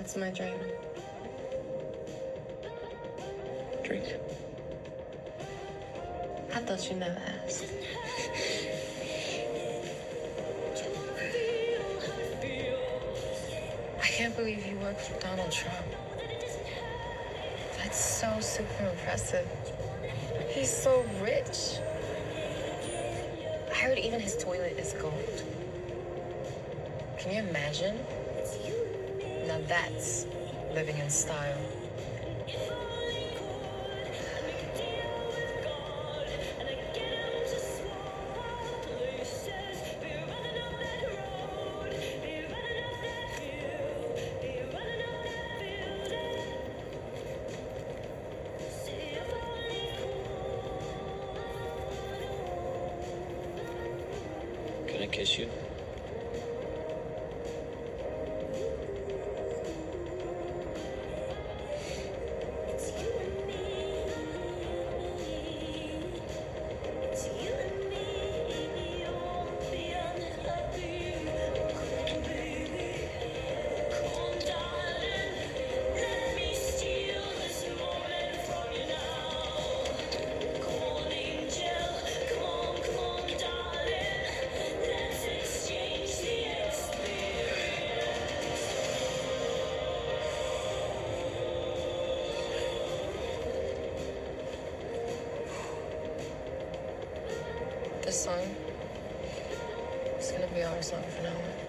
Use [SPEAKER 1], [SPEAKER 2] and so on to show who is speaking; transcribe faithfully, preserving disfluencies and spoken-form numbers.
[SPEAKER 1] That's my dream.
[SPEAKER 2] Drink.
[SPEAKER 1] I thought you never asked. I can't believe you worked for Donald Trump. That's so super impressive. He's so rich. I heard even his toilet is gold. Can you imagine? Now that's living in style.
[SPEAKER 2] Can I kiss you? This song is gonna be our song from now on.